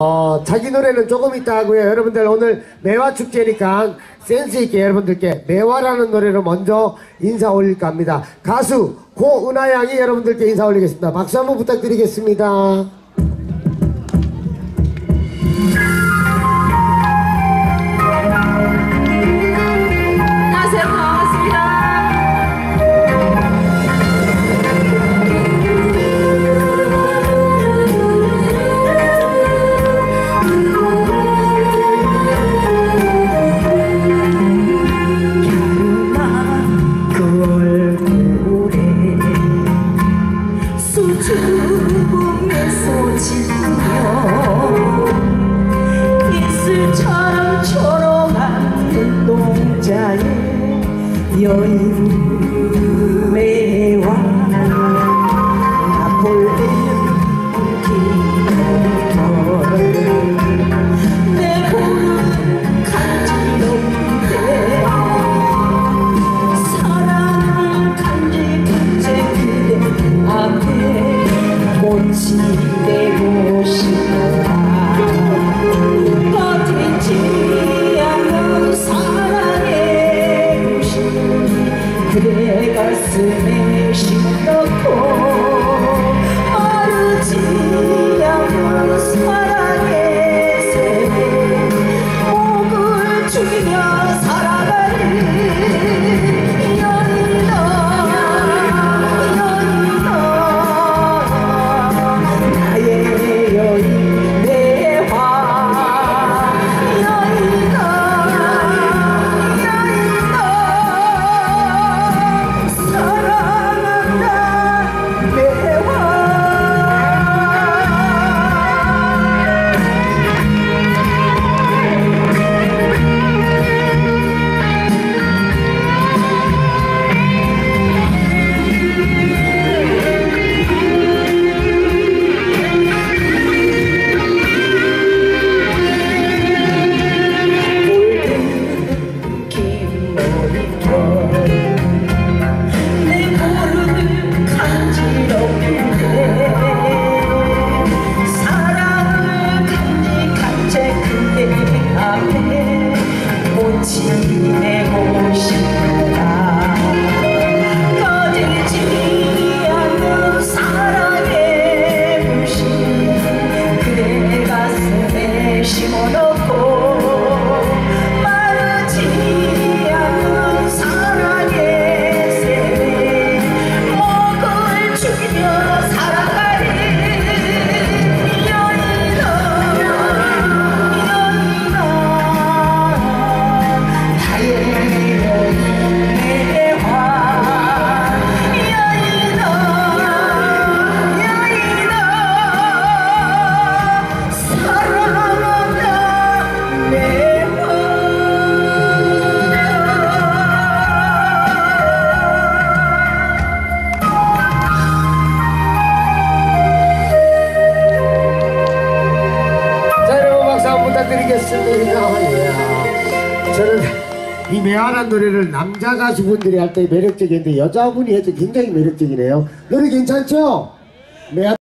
자기 노래는 조금 있다 하고요. 여러분들 오늘 매화 축제니까 센스있게 여러분들께 매화라는 노래로 먼저 인사 올릴까 합니다. 가수 고은하 양이 여러분들께 인사 올리겠습니다. 박수 한번 부탁드리겠습니다. 주봉에서 지며 이슬처럼 초롱한 눈동자에 여인 매화 나폴레옹 기념털 내 볼은 간지러운데 사랑을 간직한 채 그대 앞에 꽃이 되고 싶다. 버티지 않는 사랑의 부심 그대 가슴에 심어놓고 마르지 않는 사랑의 새 목을 죽이며 살아가는 지내고 싶다. 꺼지지 않는 사랑의 불씨 그대 가슴에 심어놓고 마르지 않는 사랑의 새 목을 죽이며 살아가는 저는 이 매화란 노래를 남자 가수분들이 할 때 매력적인데 여자분이 해도 굉장히 매력적이네요. 노래 괜찮죠? 매화